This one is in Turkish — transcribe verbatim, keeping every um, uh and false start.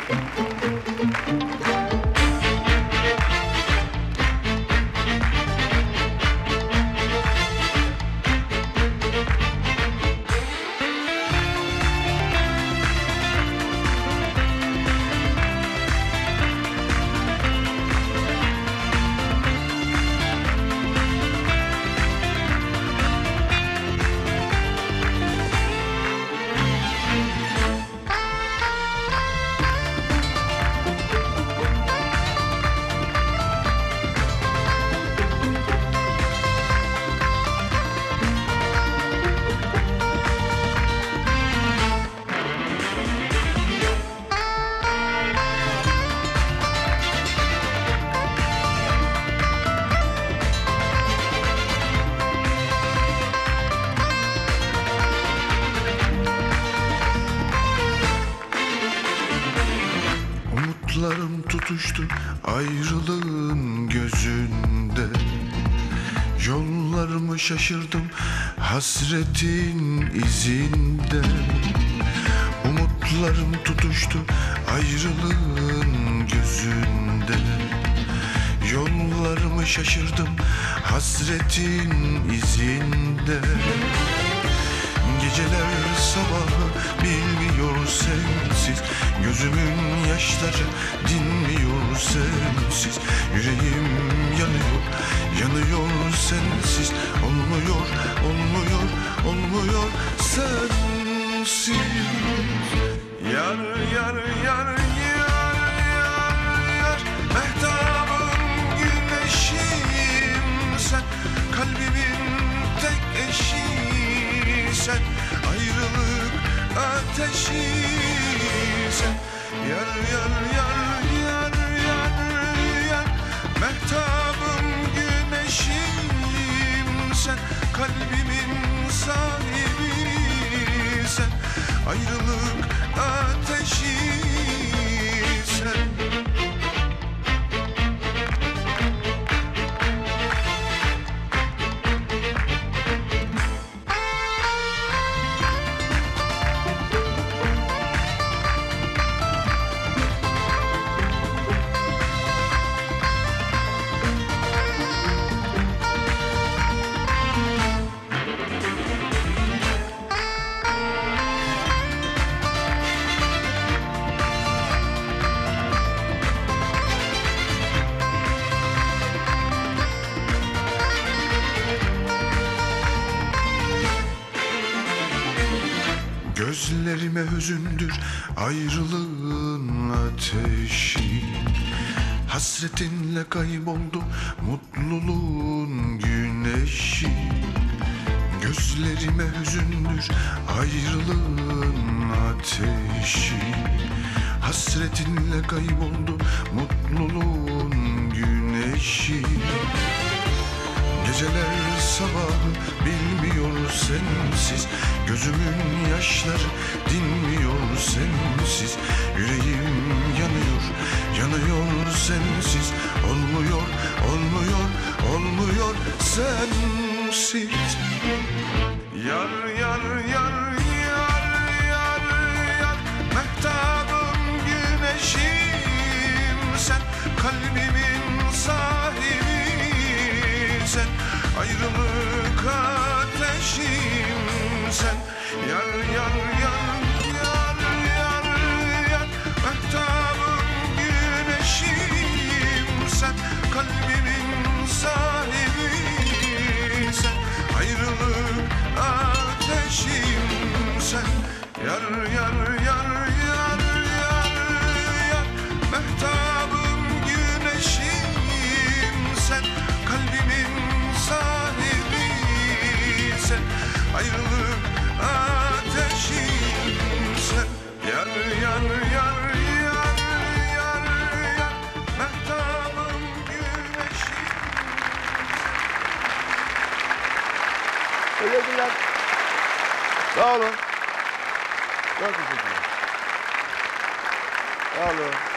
Umutlarım tutuştu ayrılığın gözünde. Yollarımı şaşırdım hasretin izinde. Umutlarım tutuştu ayrılığın gözünde. Yollarımı şaşırdım hasretin izinde. Geceler sabahı bilmiyor sensiz. Gözümün yaşları dinmiyor sensiz. Yüreğim yanıyor, yanıyor sensiz. Olmuyor, olmuyor, olmuyor sensiz. Yar, yar, yar, yar, yar, yar. Mehtabım, güneşim sen. Kalbimin tek eşi sen. Ayrılık ateşi sen. Yar, yar, yar, yar, yar, yar. Mehtabım, güneşim sen. Kalbimin sahibi sen. Ayrılık ateşi sen. Gözlerime hüzündür ayrılığın ateşi. Hasretinle kayboldu mutluluğun güneşi. Gözlerime hüzündür ayrılığın ateşi. Hasretinle kayboldu mutluluğun güneşi. Geceler sabahı bilmiyor sensiz. Gözümün yaşları dinmiyor sensiz. Yüreğim yanıyor, yanıyor sensiz. Olmuyor, olmuyor, olmuyor sensiz. Yar, yar, yar, yar, yar, yar. Mehtabım, güneşim sen. Kalbimin sahibi sen. Ayrılık ateşim sen. Yar, yar, yar, yar, yar, yar. Mehtabım, güneşim sen. Kalbimin sahibi sen. Ayrılık ateşim sen. Yar, yar, yar, yar, yar, yar. Mehtabım, güneşim sen. Kalbimin sahibi sen. Ayrılık ateşim sen. Yar, yar, yar, yar, yar, yar. Mehtabım, güneşim. Teşekkürler. Sağ olun. Çok teşekkürler. Sağ olun.